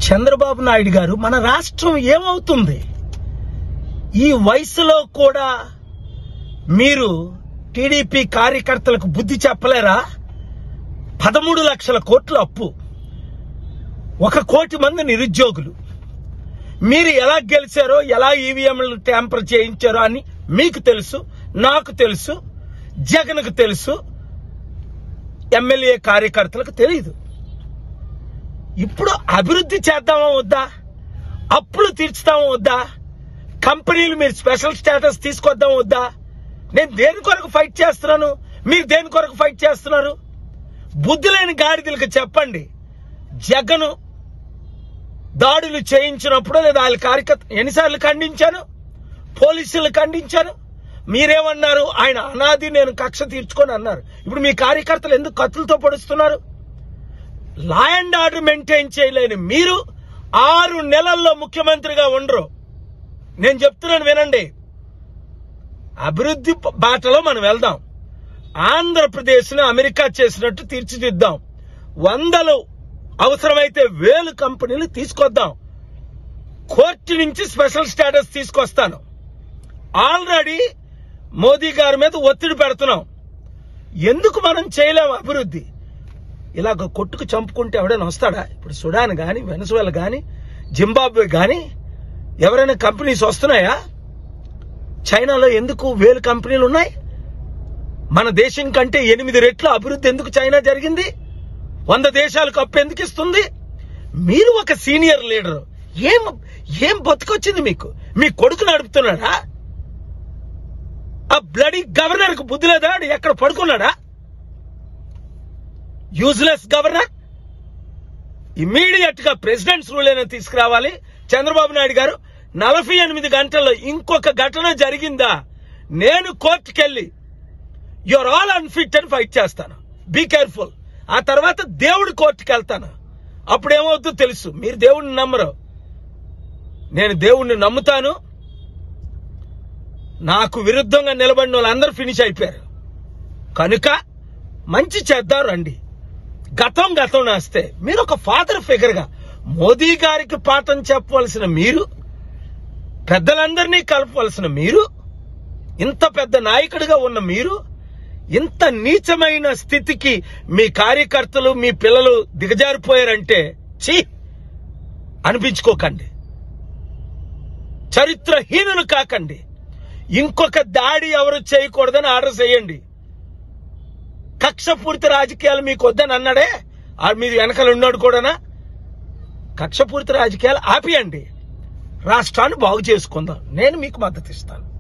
చంద్రబాబు నాయుడు గారు, మన రాష్ట్రం ఏమవుతుంది? ఈ వయసులో కూడా మీరు టీడీపీ కార్యకర్తలకు బుద్ధి చెప్పలేరా? 13 లక్షల కోట్ల అప్పు, 1 కోటి మంది నిరుద్యోగులు. మీరు ఎలా గెలిచారో, ఎలా ఈవీఎంలు ట్యాంపర్ చేయించారో అని మీకు తెలుసు, నాకు తెలుసు, జగన్కు తెలుసు, ఎమ్మెల్యే కార్యకర్తలకు తెలియదు. ఇప్పుడు అభివృద్ధి చేద్దామా వద్దా? అప్పులు తీర్చుతామా వద్దా? కంపెనీలు మీరు స్పెషల్ స్టేటస్ తీసుకొద్దామా వద్దా? నేను దేని కొరకు ఫైట్ చేస్తున్నాను, మీరు దేని కొరకు ఫైట్ చేస్తున్నారు? బుద్ధి లేని గాడిదలకు చెప్పండి. జగన్ దాడులు చేయించినప్పుడు లేదా వాళ్ళ కార్యకర్త ఎన్నిసార్లు ఖండించాను, పోలీసులు ఖండించాను. మీరేమన్నారు? ఆయన అనాది, నేను కక్ష తీర్చుకొని అన్నారు. ఇప్పుడు మీ కార్యకర్తలు ఎందుకు కత్తులతో పొడుస్తున్నారు? లా అండ్ ఆర్డర్ మెయింటైన్ చేయలేని మీరు 6 నెలల్లో ముఖ్యమంత్రిగా ఉండరు. నేను చెప్తున్నాను వినండి. అభివృద్ధి బాటలో మనం వెళ్దాం. ఆంధ్రప్రదేశ్ను అమెరికా చేసినట్టు తీర్చిదిద్దాం. 100 అవసరమైతే 1000 కంపెనీలు తీసుకొద్దాం. కోర్టు నుంచి స్పెషల్ స్టేటస్ తీసుకొస్తాను. ఆల్రెడీ మోదీ గారి మీద ఒత్తిడి పెడుతున్నాం. ఎందుకు మనం చేయలేం అభివృద్ధి? ఇలాగ కొట్టుకు చంపుకుంటే ఎవడైనా వస్తాడా? ఇప్పుడు సుడాన్ గాని, వెనజువేలా గాని, జింబాబ్వే గాని ఎవరైనా కంపెనీస్ వస్తున్నాయా? చైనాలో ఎందుకు 1000 కంపెనీలు ఉన్నాయి? మన దేశం కంటే 8 రెట్ల అభివృద్ధి ఎందుకు చైనా జరిగింది? 100 దేశాలకు అప్పు ఎందుకు ఇస్తుంది? మీరు ఒక సీనియర్ లీడర్, ఏం బతుకొచ్చింది మీకు? మీ కొడుకు నడుపుతున్నాడా? ఆ బ్లడీ గవర్నర్ కు బుద్ధి లేదా? ఎక్కడ పడుకున్నాడా? Useless governor. ఇమ్మీడియట్ గా ప్రెసిడెంట్స్ రూల్ అయినా తీసుకురావాలి. చంద్రబాబు నాయుడు గారు 48 గంటల్లో ఇంకొక ఘటన జరిగిందా, నేను కోర్టుకెళ్ళి యూఆర్ ఆల్ అన్ఫిట్ అని ఫైట్ చేస్తాను. Be careful. ఆ తర్వాత దేవుడి కోర్టుకి వెళ్తాను. అప్పుడేమవుతుందో తెలుసు. మీరు దేవుడిని నమ్మరు, నేను దేవుడిని నమ్ముతాను. నాకు విరుద్ధంగా నిలబడిన వాళ్ళందరూ ఫినిష్ అయిపోయారు. కనుక మంచి చేద్దాం రండి. గతం నాస్తే మీరు ఒక ఫాదర్ ఫిగర్ గా మోదీ గారికి పాఠం చెప్పవలసిన మీరు, పెద్దలందరినీ కలపవలసిన మీరు, ఇంత పెద్ద నాయకుడిగా ఉన్న మీరు ఇంత నీచమైన స్థితికి మీ కార్యకర్తలు, మీ పిల్లలు దిగజారిపోయారంటే ఛీ అనిపించుకోకండి. చరిత్రహీనులు కాకండి. ఇంకొక దాడి ఎవరు చేయకూడదని ఆర్డర్ చేయండి. కక్షపూరిత రాజకీయాలు మీకు వద్దని అన్నాడే, మీరు వెనకాల ఉన్నాడు కూడానా? కక్షపూరిత రాజకీయాలు ఆపియండి. రాష్ట్రాన్ని బాగు చేసుకుందాం. నేను మీకు మద్దతు ఇస్తాను.